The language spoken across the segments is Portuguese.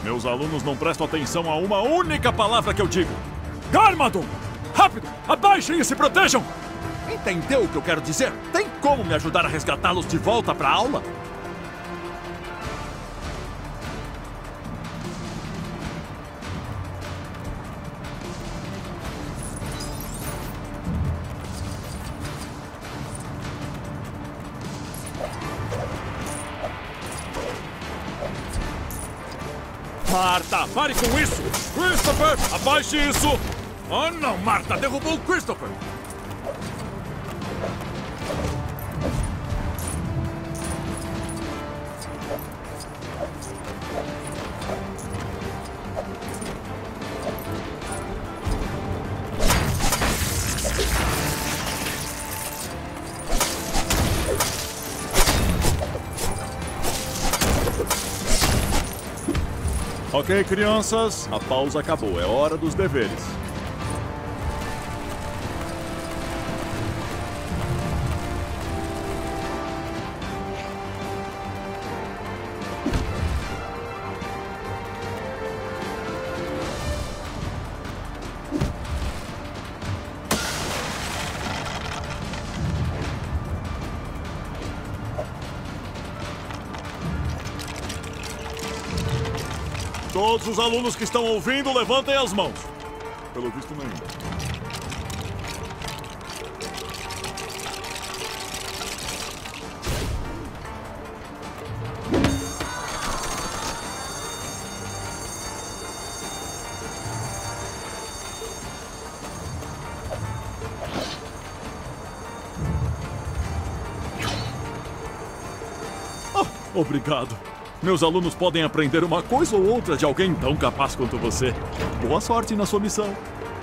Meus alunos não prestam atenção a uma única palavra que eu digo. Garmadon! Rápido! Abaixem e se protejam! Entendeu o que eu quero dizer? Tem como me ajudar a resgatá-los de volta para a aula? Marta, pare com isso! Christopher, abaixe isso! Oh, não, Marta, derrubou o Christopher! Ok, crianças, a pausa acabou. É hora dos deveres. Todos os alunos que estão ouvindo, levantem as mãos. Pelo visto, nenhum. Oh, obrigado. Meus alunos podem aprender uma coisa ou outra de alguém tão capaz quanto você. Boa sorte na sua missão.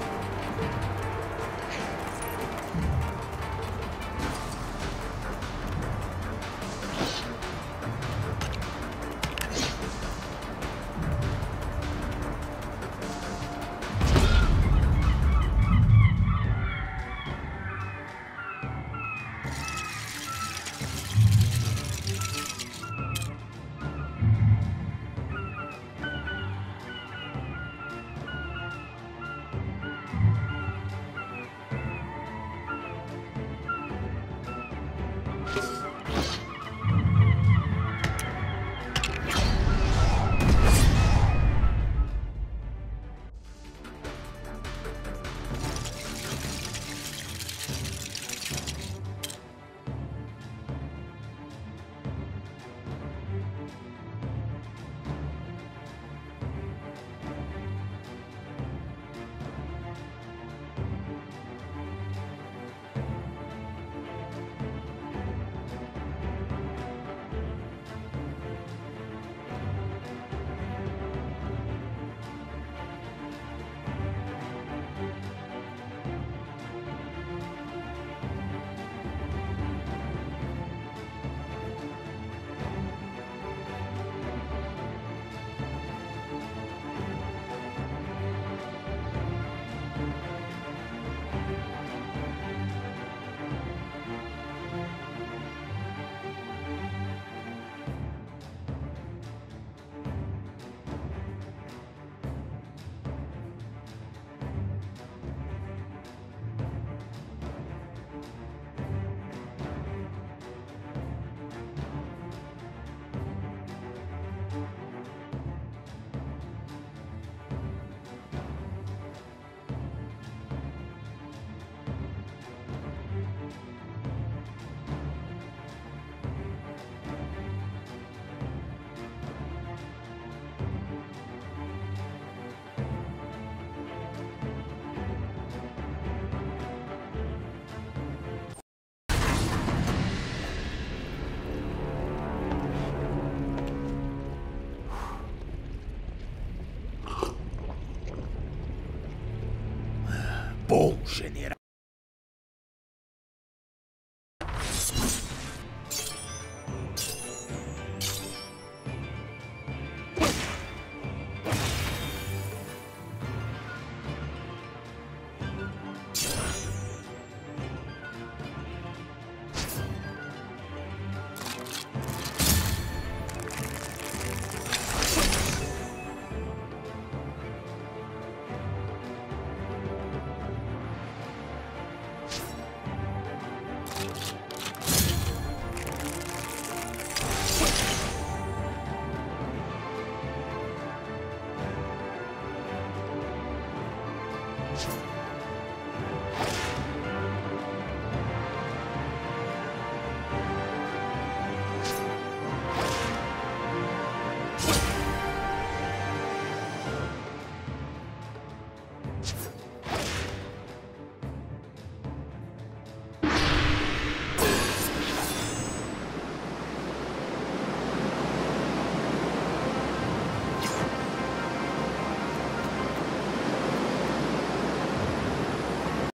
Bom, general.